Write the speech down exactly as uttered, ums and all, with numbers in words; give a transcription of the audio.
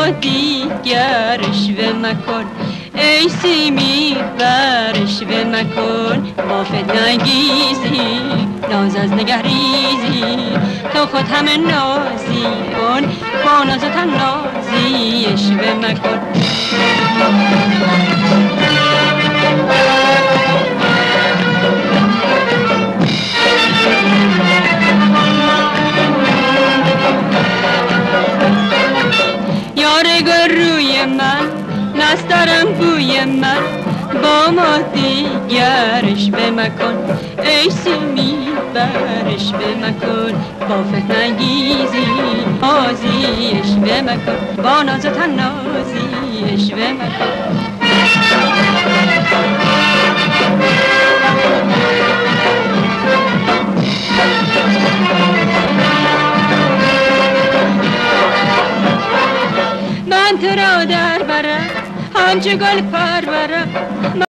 ما دیگر اشوه مکن ای سیمی بر اشوه مکن با فتنه انگیزی ناز از نگهریزی تو خود همه نازی کن با ناز و تنازی اشوه مکن روی من نسترم بوی من با ما دیگرش به مکن ای سیمی برش به مکن با فتنه انگیزی آزیش به مکن با ناز و تنازیش به مکن من تو را در برم همچه گل پرورم